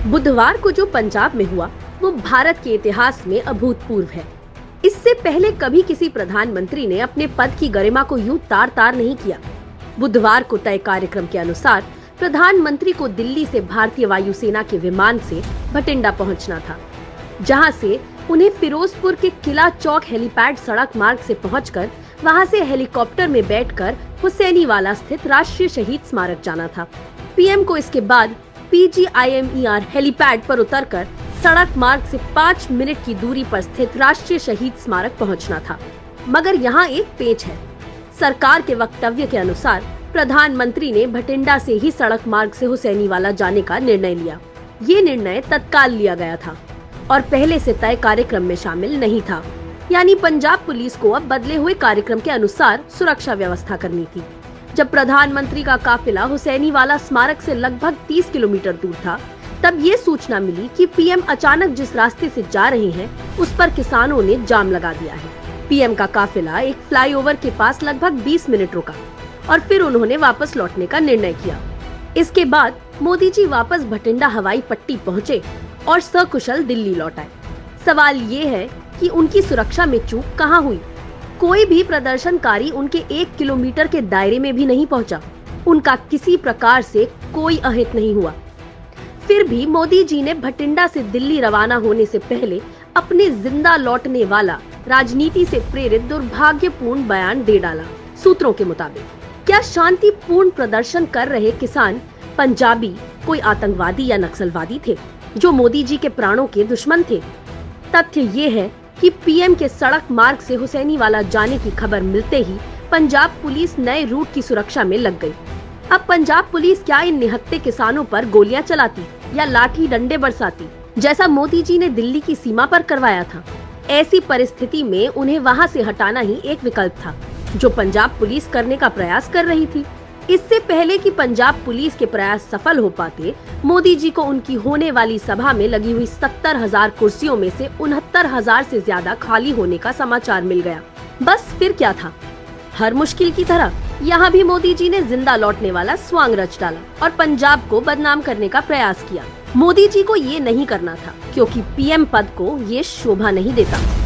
बुधवार को जो पंजाब में हुआ वो भारत के इतिहास में अभूतपूर्व है। इससे पहले कभी किसी प्रधानमंत्री ने अपने पद की गरिमा को यूं तार तार नहीं किया। बुधवार को तय कार्यक्रम के अनुसार प्रधानमंत्री को दिल्ली से भारतीय वायुसेना के विमान से भटिंडा पहुंचना था, जहां से उन्हें फिरोजपुर के किला चौक हेलीपैड सड़क मार्ग से पहुंचकर वहां से हेलीकॉप्टर में बैठकर हुसैनीवाला स्थित राष्ट्रीय शहीद स्मारक जाना था। पीएम को इसके बाद PGIMER हेलीपैड पर उतरकर सड़क मार्ग से 5 मिनट की दूरी पर स्थित राष्ट्रीय शहीद स्मारक पहुंचना था। मगर यहाँ एक पेच है। सरकार के वक्तव्य के अनुसार प्रधानमंत्री ने भटिंडा से ही सड़क मार्ग से हुसैनीवाला जाने का निर्णय लिया। ये निर्णय तत्काल लिया गया था और पहले से तय कार्यक्रम में शामिल नहीं था। यानी पंजाब पुलिस को अब बदले हुए कार्यक्रम के अनुसार सुरक्षा व्यवस्था करनी थी। जब प्रधानमंत्री का काफिला हुसैनीवाला स्मारक से लगभग 30 किलोमीटर दूर था, तब ये सूचना मिली कि पीएम अचानक जिस रास्ते से जा रहे हैं उस पर किसानों ने जाम लगा दिया है। पीएम का काफिला एक फ्लाईओवर के पास लगभग 20 मिनट रुका और फिर उन्होंने वापस लौटने का निर्णय किया। इसके बाद मोदी जी वापस भटिंडा हवाई पट्टी पहुँचे और सकुशल दिल्ली लौट आए। सवाल ये है कि उनकी सुरक्षा में चूक कहाँ हुई? कोई भी प्रदर्शनकारी उनके 1 किलोमीटर के दायरे में भी नहीं पहुंचा। उनका किसी प्रकार से कोई अहित नहीं हुआ। फिर भी मोदी जी ने भटिंडा से दिल्ली रवाना होने से पहले अपने जिंदा लौटने वाला राजनीति से प्रेरित दुर्भाग्यपूर्ण बयान दे डाला। सूत्रों के मुताबिक क्या शांतिपूर्ण प्रदर्शन कर रहे किसान पंजाबी कोई आतंकवादी या नक्सलवादी थे जो मोदी जी के प्राणों के दुश्मन थे? तथ्य ये है कि पीएम के सड़क मार्ग से हुसैनीवाला जाने की खबर मिलते ही पंजाब पुलिस नए रूट की सुरक्षा में लग गई। अब पंजाब पुलिस क्या इन निहत्थे किसानों पर गोलियां चलाती या लाठी डंडे बरसाती, जैसा मोदी जी ने दिल्ली की सीमा पर करवाया था? ऐसी परिस्थिति में उन्हें वहां से हटाना ही एक विकल्प था, जो पंजाब पुलिस करने का प्रयास कर रही थी। इससे पहले कि पंजाब पुलिस के प्रयास सफल हो पाते, मोदी जी को उनकी होने वाली सभा में लगी हुई 70,000 कुर्सियों में से 69,000 से ज्यादा खाली होने का समाचार मिल गया। बस फिर क्या था? हर मुश्किल की तरह यहाँ भी मोदी जी ने जिंदा लौटने वाला स्वांग रच डाला और पंजाब को बदनाम करने का प्रयास किया। मोदी जी को ये नहीं करना था, क्योंकि पीएम पद को ये शोभा नहीं देता।